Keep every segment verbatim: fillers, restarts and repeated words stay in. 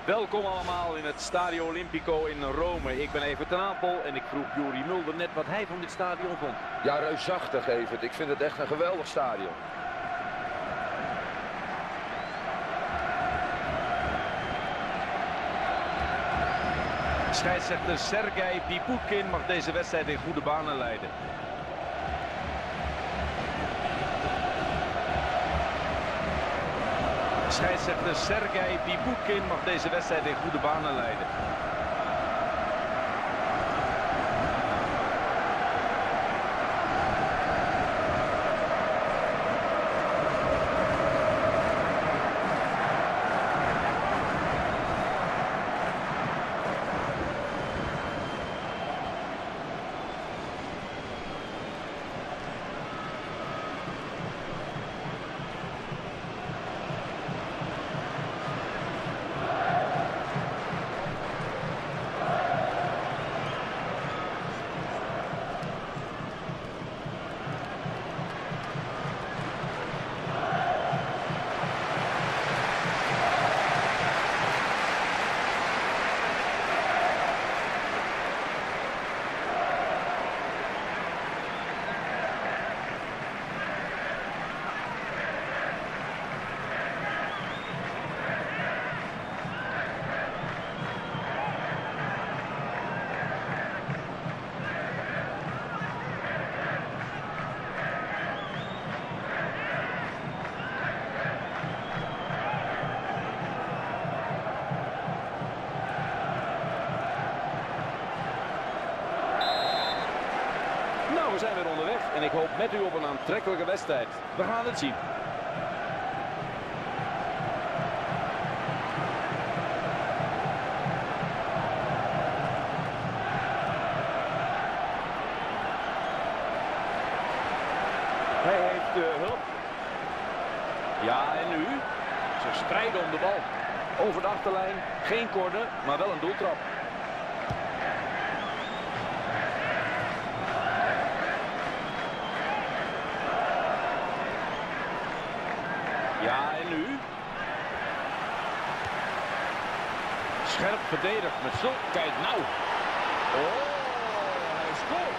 Welkom allemaal in het Stadio Olimpico in Rome. Ik ben Evert ten Apel en ik vroeg Juri Mulder net wat hij van dit stadion vond. Ja, reusachtig Evert. Ik vind het echt een geweldig stadion. Scheidsrechter Sergej Piputkin mag deze wedstrijd in goede banen leiden. Scheidsrechter Sergej Piputkin mag deze wedstrijd in goede banen leiden. Nou, we zijn weer onderweg en ik hoop met u op een aantrekkelijke wedstrijd. We gaan het zien. Hij heeft uh, hulp. Ja, en nu? Ze strijden om de bal. Over de achterlijn. Geen corner, maar wel een doeltrap. Ja, en nu? Scherp verdedigd met zo. Kijk nou. Oh, hij scoort.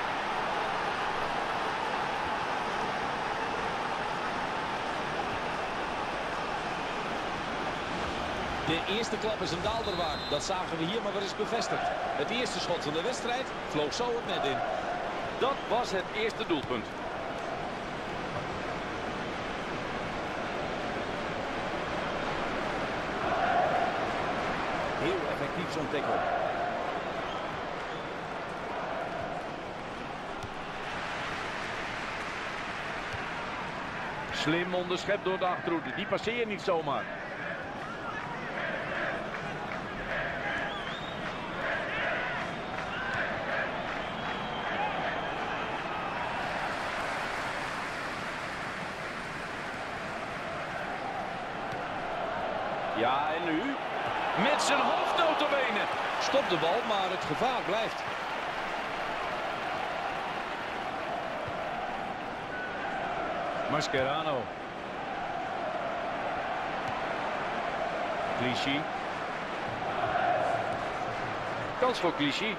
De eerste klap is een daalder waard. Dat zagen we hier maar weer eens bevestigd. Het eerste schot van de wedstrijd vloog zo het net in. Dat was het eerste doelpunt. Heel effectief zo'n tackle. Slim onderschept door de achterhoede. Die passeer je niet zomaar. Ja, en nu? Met zijn hoofd notabene. Stop de bal, maar het gevaar blijft. Mascherano. Clichy. Kans voor Clichy.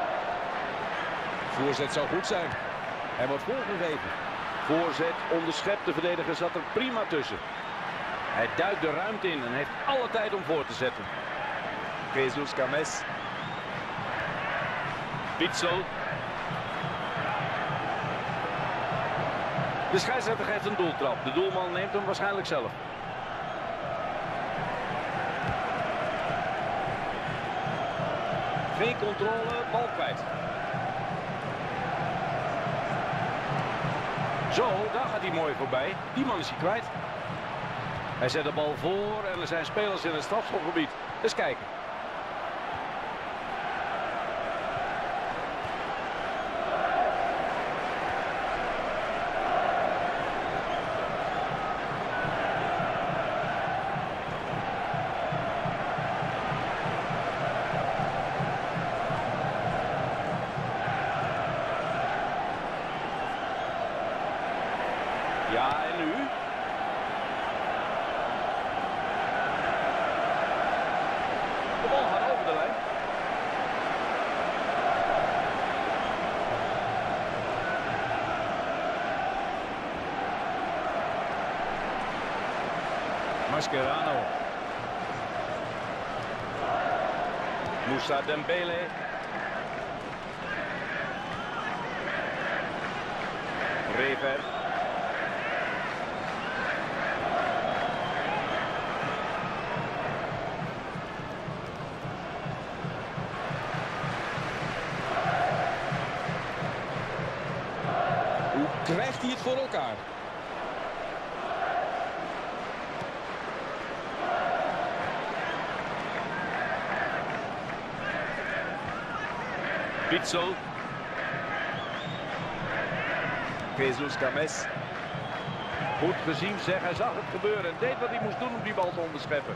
Voorzet zou goed zijn. Hij wordt voorgegeven. Voorzet onderschept. De verdediger zat er prima tussen. Hij duikt de ruimte in en heeft alle tijd om voor te zetten. Jesus Cames. Witsel. De scheidsrechter geeft een doeltrap. De doelman neemt hem waarschijnlijk zelf. Geen controle, bal kwijt. Zo, daar gaat hij mooi voorbij. Die man is hij kwijt. Hij zet de bal voor en er zijn spelers in het strafschopgebied. Eens kijken. Ja, en nu? middenlijn. Mascherano. Moussa Dembele. Rever. Hoe krijgt hij het voor elkaar? Witsel. Jesus Games. Goed gezien zeg, hij zag het gebeuren en deed wat hij moest doen om die bal te onderscheppen.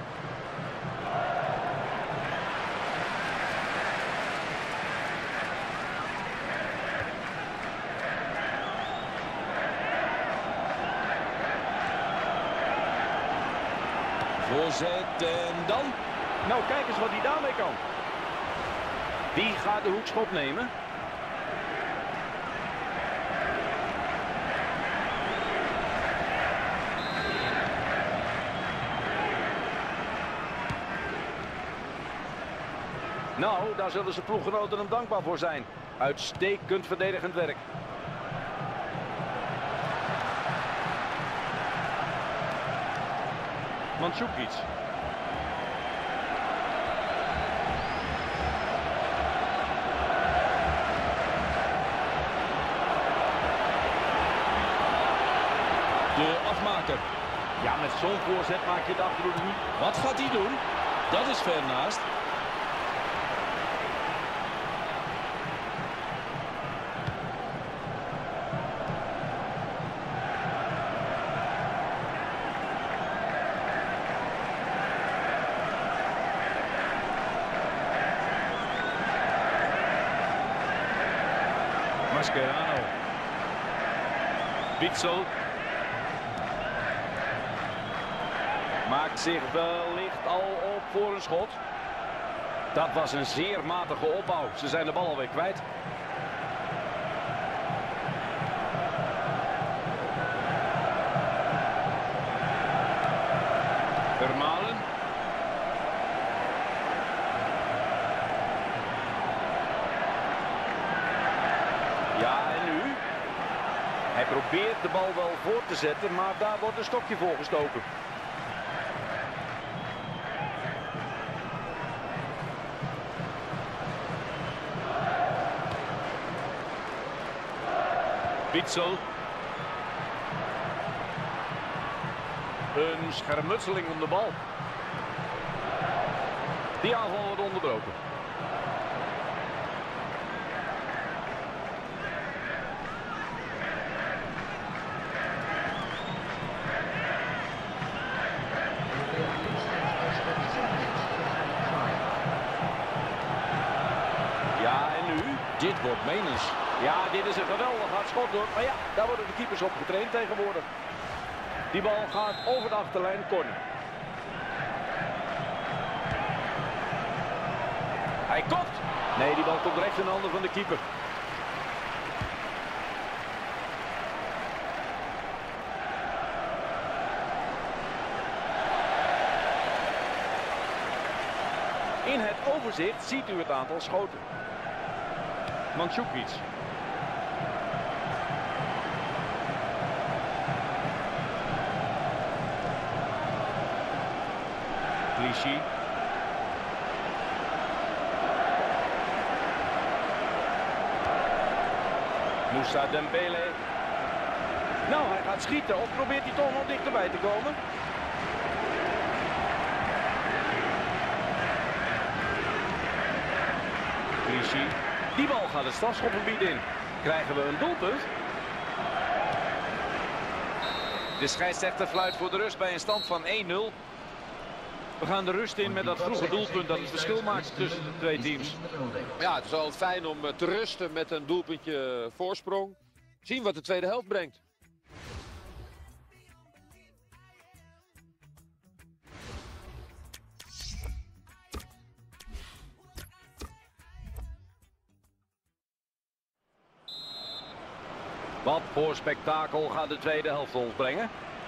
Voorzet en dan. Nou, kijk eens wat hij daarmee kan. Die gaat de hoekschop nemen. Nou, daar zullen zijn ploeggenoten hem dankbaar voor zijn. Uitstekend verdedigend werk. Mandzukic. De afmaker. Ja, met zo'n voorzet maak je het achterhoede niet. Wat gaat hij doen? Dat is ver naast. Mascherano. Witsel. Maakt zich wellicht al op voor een schot. Dat was een zeer matige opbouw. Ze zijn de bal alweer kwijt. Vermalen. Ja, en nu? Hij probeert de bal wel voor te zetten, maar daar wordt een stokje voor gestoken. Witsel. Een schermutseling om de bal. Die aanval wordt onderbroken. Ja, en nu? Dit wordt menens. Ja, dit is een geweldig hard schot hoor. Maar ja, daar worden de keepers op getraind tegenwoordig. Die bal gaat over de achterlijn, corner. Hij kopt. Nee, die bal komt recht in de handen van de keeper. In het overzicht ziet u het aantal schoten. Mandzukic. Clichy. Moussa Dembele. Nou, hij gaat schieten. Of probeert hij toch nog dichterbij te komen? Clichy. Die bal gaat het strafschopgebied in. Krijgen we een doelpunt? De scheidsrechter fluit voor de rust bij een stand van één nul. We gaan de rust in met dat vroege doelpunt dat het verschil maakt tussen de twee teams. Ja, het is altijd fijn om te rusten met een doelpuntje voorsprong. Zien wat de tweede helft brengt. Wat voor spektakel gaat de tweede helft ons brengen?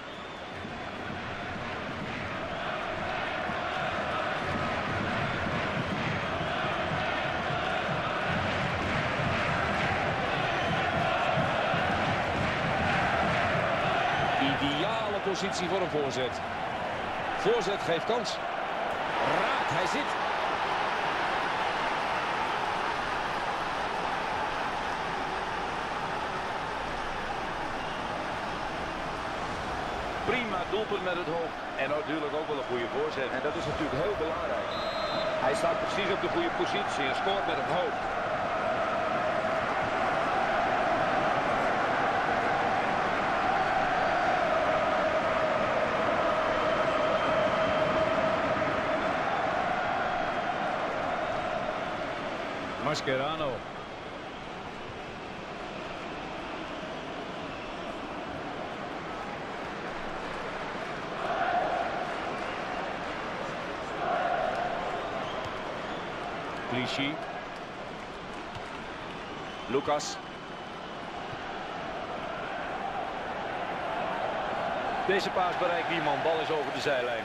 Ideale positie voor een voorzet. Voorzet geeft kans. Raakt, hij zit. Prima doelpunt met het hoofd. En natuurlijk ook wel een goede voorzet. En dat is natuurlijk heel belangrijk. Hij staat precies op de goede positie en scoort met het hoofd. Mascherano. Clichy. Lucas. Deze paas bereikt niemand. Bal is over de zijlijn.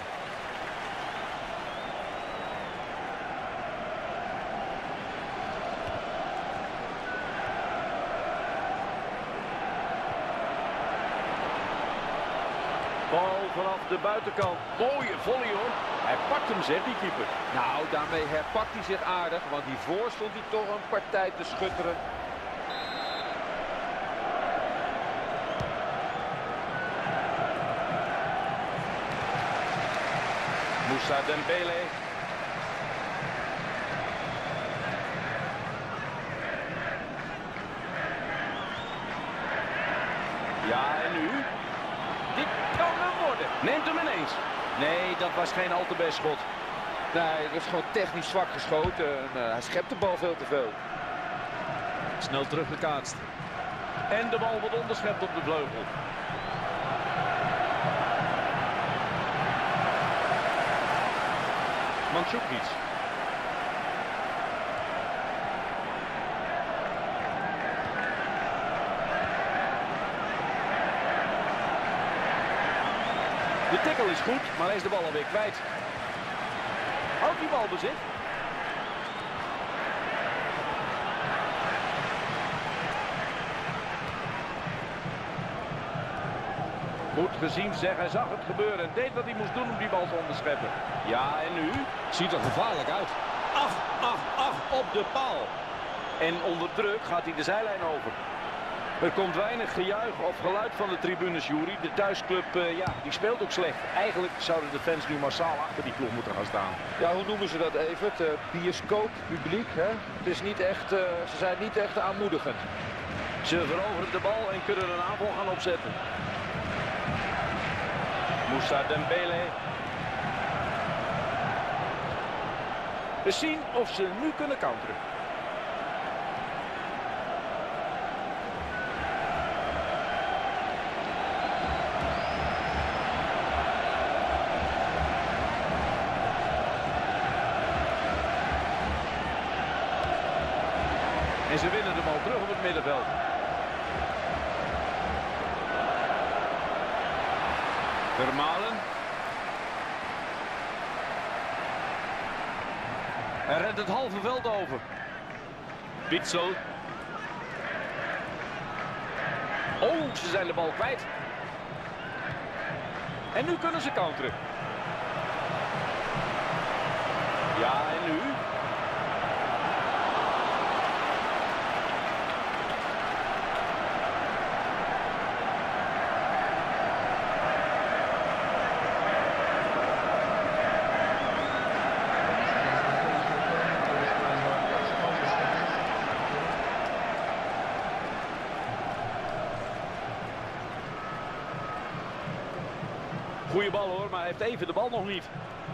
Bal vanaf de buitenkant. Mooie volley hoor. Hij pakt hem, zegt die keeper. Nou, daarmee herpakt hij zich aardig, want hiervoor stond hij toch een partij te schutteren. Moussa Dembele. Ja, en nu? Dit kan hem worden. Neemt hem ineens. Nee, dat was geen al te best schot. Nee, het is gewoon technisch zwak geschoten. En, uh, hij schept de bal veel te veel. Snel teruggekaatst. En de bal wordt onderschept op de vleugel. Mandzukic. De tackle is goed, maar hij is de bal alweer kwijt. Houdt die bal bezit. Goed gezien, zeg, hij zag het gebeuren en deed wat hij moest doen om die bal te onderscheppen. Ja, en nu? Ziet er gevaarlijk uit. Ach, ach, ach, op de paal. En onder druk gaat hij de zijlijn over. Er komt weinig gejuich of geluid van de tribunes, Jury. De thuisclub, uh, ja, die speelt ook slecht. Eigenlijk zouden de fans nu massaal achter die ploeg moeten gaan staan. Ja, hoe noemen ze dat even? Het uh, bioscooppubliek, hè? Het is niet echt, uh, ze zijn niet echt aanmoedigend. Ze veroveren de bal en kunnen een aanval gaan opzetten. Moussa Dembele. We zien of ze nu kunnen counteren. En ze winnen de bal terug op het middenveld. Vermalen. Hij rent het halve veld over. Witsel. Oh, ze zijn de bal kwijt. En nu kunnen ze counteren. Ja, en nu? Goeie bal hoor, maar hij heeft even de bal nog niet.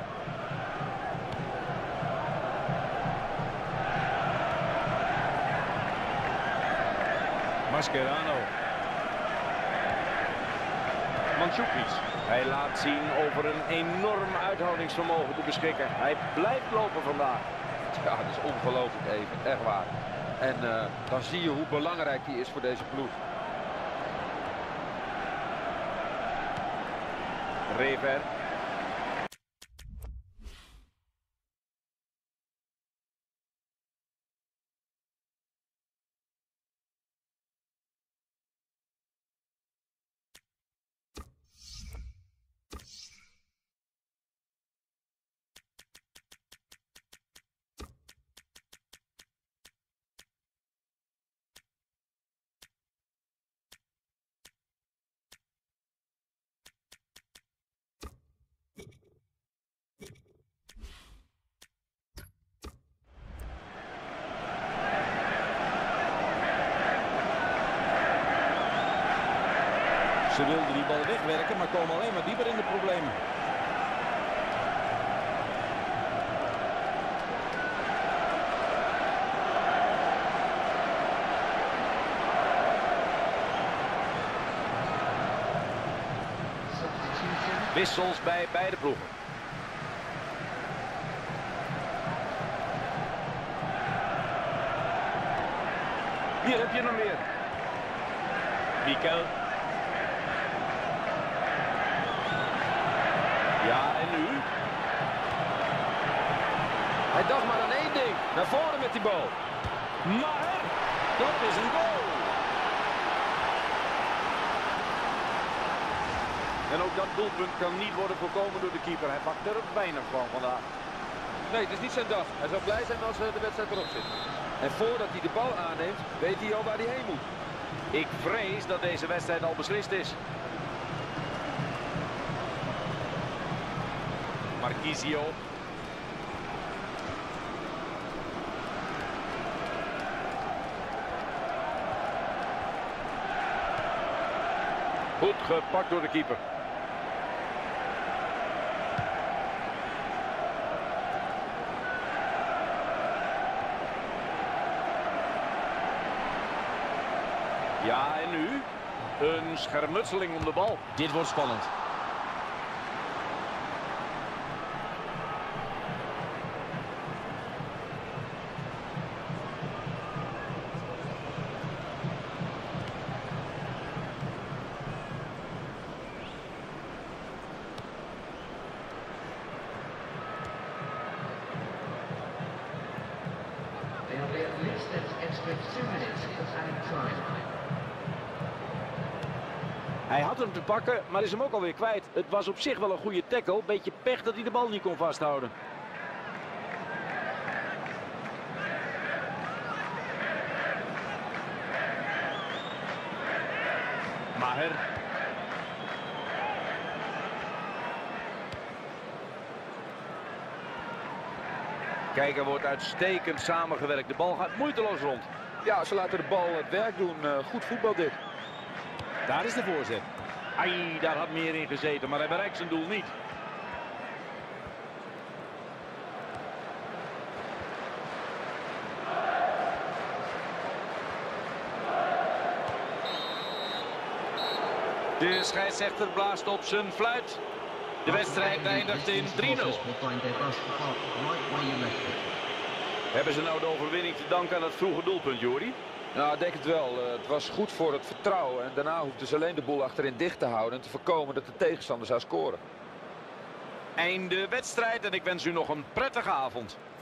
Mascherano. Mandzukic. Hij laat zien over een enorm uithoudingsvermogen te beschikken. Hij blijft lopen vandaag. Ja, dat is ongelooflijk even, echt waar. En uh, dan zie je hoe belangrijk hij is voor deze ploeg. Rever. Ze wilden die bal wegwerken, maar komen alleen maar dieper in de problemen. Wissels bij beide ploegen. Hier heb je nog meer. Mikel. Ja, en nu? Hij dacht maar aan één ding. Naar voren met die bal. Maar dat is een goal. En ook dat doelpunt kan niet worden voorkomen door de keeper. Hij pakt er weinig van vandaag. Nee, het is niet zijn dag. Hij zal blij zijn als de wedstrijd erop zit. En voordat hij de bal aanneemt, weet hij al waar hij heen moet. Ik vrees dat deze wedstrijd al beslist is. Marquisio. Goed gepakt door de keeper. Ja, en nu? Een schermutseling om de bal. Dit wordt spannend. They'll be at least an extra two minutes of added time. Hij had hem te pakken, maar is hem ook alweer kwijt. Het was op zich wel een goede tackle. Beetje pech dat hij de bal niet kon vasthouden. Maher. Kijk, er wordt uitstekend samengewerkt. De bal gaat moeiteloos rond. Ja, ze laten de bal het werk doen. Uh, goed voetbal dit. Daar is de voorzet. Ai, daar had meer in gezeten, maar hij bereikt zijn doel niet. De scheidsrechter blaast op zijn fluit. De wedstrijd eindigt in drie nul. Hebben ze nou de overwinning te danken aan het vroege doelpunt, Jori? Nou, ik denk het wel. Uh, het was goed voor het vertrouwen. En daarna hoefden ze alleen de boel achterin dicht te houden en te voorkomen dat de tegenstander zou scoren. Einde wedstrijd en ik wens u nog een prettige avond.